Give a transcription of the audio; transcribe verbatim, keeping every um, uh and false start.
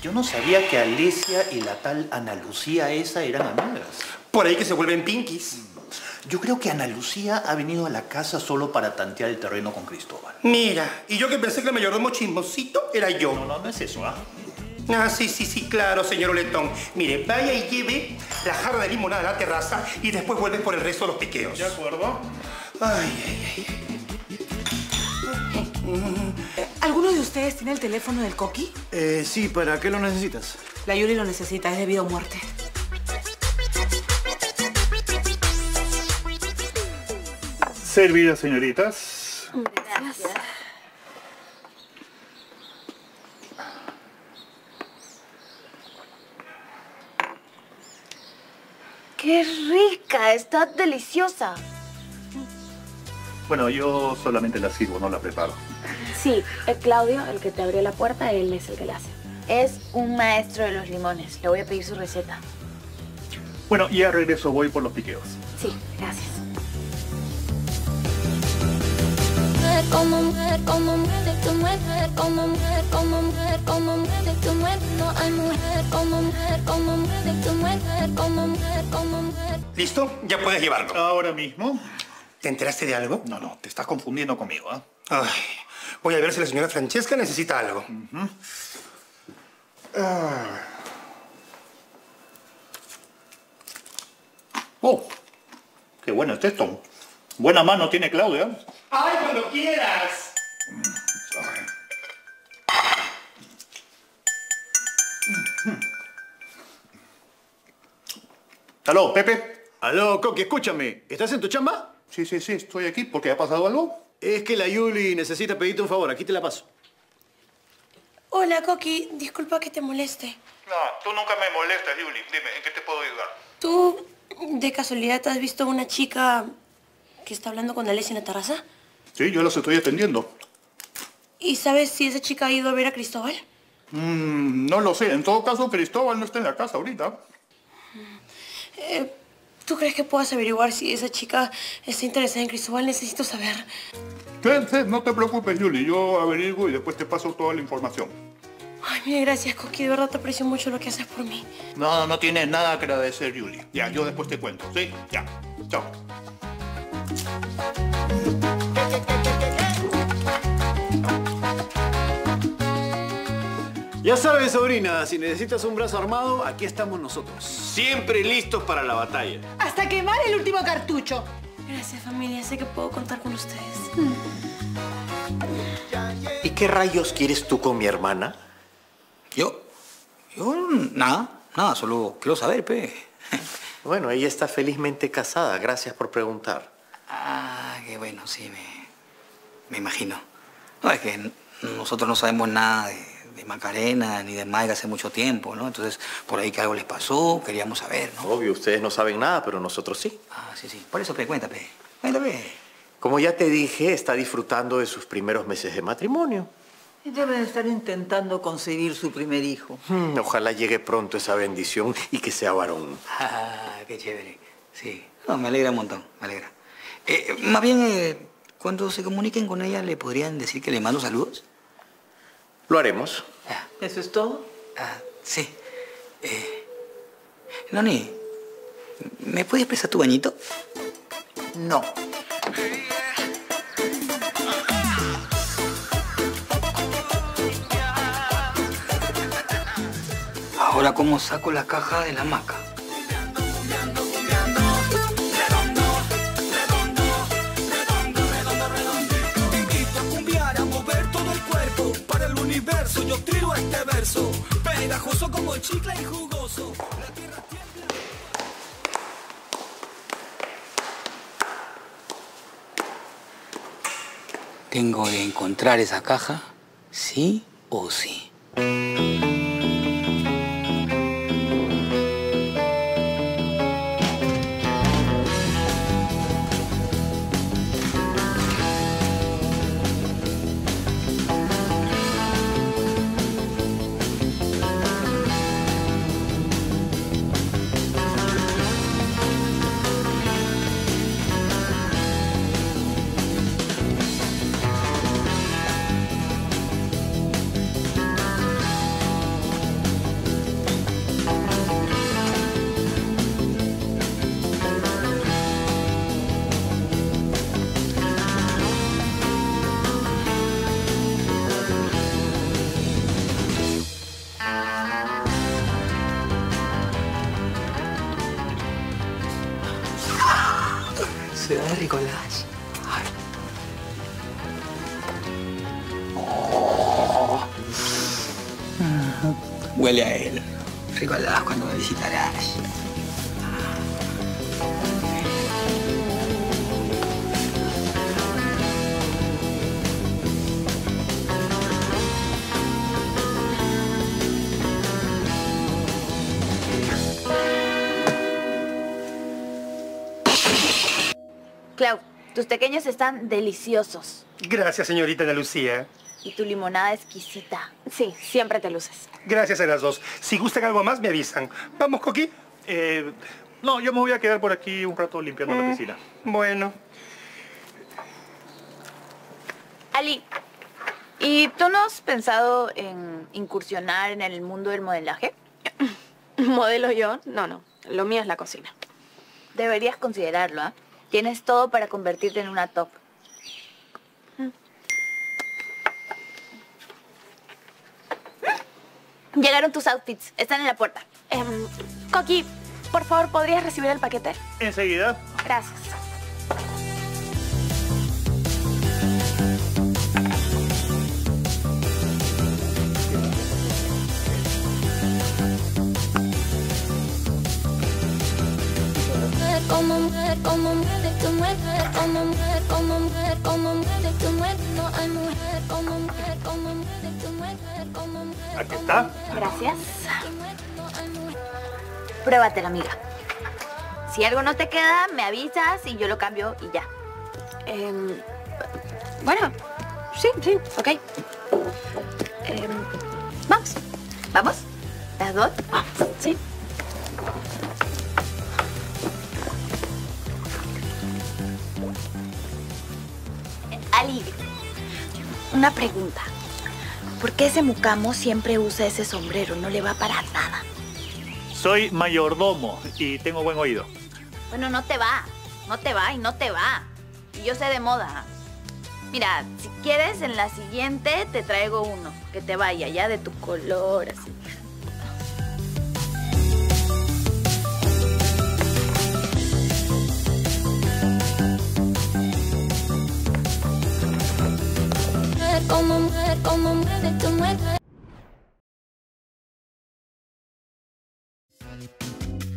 yo no sabía que Alesia y la tal Ana Lucía esa eran amigas. Por ahí que se vuelven pinkies. Yo creo que Ana Lucía ha venido a la casa solo para tantear el terreno con Cristóbal. Mira, y yo que pensé que el mayordomo chismosito era yo. No, no, no es eso, ¿ah? Ah, sí, sí, sí, claro, señor Oletón. Mire, vaya y lleve la jarra de limonada a la terraza y después vuelve por el resto de los piqueos. ¿De acuerdo? Ay, ay, ay. ¿Alguno de ustedes tiene el teléfono del Coqui? Eh, sí, ¿para qué lo necesitas? La Yuli lo necesita, es debido a muerte. Servidas, señoritas. Gracias. ¡Qué rica! Está deliciosa. Bueno, yo solamente la sirvo, no la preparo. Sí, el Claudio, el que te abrió la puerta, él es el que la hace. Es un maestro de los limones. Le voy a pedir su receta. Bueno, ya regreso, voy por los piqueos. Sí, gracias. Como mujer, como mujer, tu mujer, como mujer, como mujer, como mujer, tu mujer, no hay mujer, como mujer, como mujer, tu mujer, como mujer, como mujer. ¿Listo? Ya puedes llevarlo. ¿Ahora mismo? ¿Te enteraste de algo? No, no, te estás confundiendo conmigo, ¿ah? Ay, voy a ver si la señora Francesca necesita algo. Uh-huh. Ah. Oh, qué bueno es esto. Buena mano tiene Claudia. ¡Ay, cuando quieras! Aló, Pepe. Aló, Coqui, escúchame. ¿Estás en tu chamba? Sí, sí, sí, estoy aquí. ¿Por qué ha pasado algo? Es que la Yuli necesita pedirte un favor. Aquí te la paso. Hola, Coqui. Disculpa que te moleste. No, tú nunca me molestas, Yuli. Dime, ¿en qué te puedo ayudar? ¿Tú, de casualidad, has visto una chica que está hablando con Alesia en la terraza? Sí, yo los estoy atendiendo. ¿Y sabes si esa chica ha ido a ver a Cristóbal? Mm, no lo sé. En todo caso, Cristóbal no está en la casa ahorita. Eh, ¿Tú crees que puedas averiguar si esa chica está interesada en Cristóbal? Necesito saber. Sí, sí, no te preocupes, Yuli. Yo averiguo y después te paso toda la información. Ay, mira, gracias, Coqui. De verdad te aprecio mucho lo que haces por mí. No, no tienes nada que agradecer, Yuli. Ya, yo después te cuento, ¿sí? Ya. Chao. Ya sabes, sobrina, si necesitas un brazo armado, aquí estamos nosotros. Siempre listos para la batalla. Hasta quemar el último cartucho. Gracias, familia. Sé que puedo contar con ustedes. ¿Y qué rayos quieres tú con mi hermana? Yo, yo nada, nada, solo quiero saber, pe. Bueno, ella está felizmente casada, gracias por preguntar. Ah, qué bueno, sí, me, me imagino. No, es que nosotros no sabemos nada de, de Macarena ni de Maiga hace mucho tiempo, ¿no? Entonces, por ahí que algo les pasó, queríamos saber, ¿no? Obvio, ustedes no saben nada, pero nosotros sí. Ah, sí, sí. Por eso, pe, cuéntame, cuéntame. Como ya te dije, está disfrutando de sus primeros meses de matrimonio. Y debe de estar intentando concebir su primer hijo. Hmm, ojalá llegue pronto esa bendición y que sea varón. Ah, qué chévere. Sí. No, me alegra un montón, me alegra. Eh, más bien, eh, cuando se comuniquen con ella, ¿le podrían decir que le mando saludos? Lo haremos. Ah. ¿Eso es todo? Ah, sí. Eh, Noni, ¿me puedes prestar tu bañito? No. Ahora, ¿cómo saco la caja de la hamaca? Te invito a cumbiar, a mover todo el cuerpo. Para el universo yo tiro este verso. Pegajoso como chicle y jugoso. La tierra tiembla. Tengo que encontrar esa caja, sí o sí. Frigolas. Ay. Oh. Mm. Huele a él. Frigolas cuando me visitarás. Clau, tus pequeños están deliciosos. Gracias, señorita Ana Lucía. Y tu limonada exquisita. Sí, siempre te luces. Gracias a las dos. Si gustan algo más, me avisan. ¿Vamos, Coqui? Eh, no, yo me voy a quedar por aquí un rato limpiando Mm, la piscina. Bueno. Ali, ¿y tú no has pensado en incursionar en el mundo del modelaje? ¿Modelo yo? No, no. Lo mío es la cocina. Deberías considerarlo, ¿ah? ¿eh? Tienes todo para convertirte en una top. Mm. Llegaron tus outfits. Están en la puerta. Eh, Coqui, por favor, ¿podrías recibir el paquete? Enseguida. Gracias. Como mujer, como mujer, tu mujer, como mujer, como mujer, como mujer, tu mujer, no hay mujer, como mujer, como mujer, tu mujer, como mujer. Aquí está. Gracias. Pruébatela, amiga. Si algo no te queda, me avisas y yo lo cambio y ya. Eh, bueno, sí, sí, ok. Eh, vamos. ¿Vamos? ¿Las dos? Vamos, sí. Ali, una pregunta. ¿Por qué ese mucamo siempre usa ese sombrero? No le va para nada. Soy mayordomo y tengo buen oído. Bueno, no te va. No te va y no te va. Y yo sé de moda. Mira, si quieres, en la siguiente te traigo uno. Que te vaya ya de tu color, así. Como mujer, como mujer, tu mujer.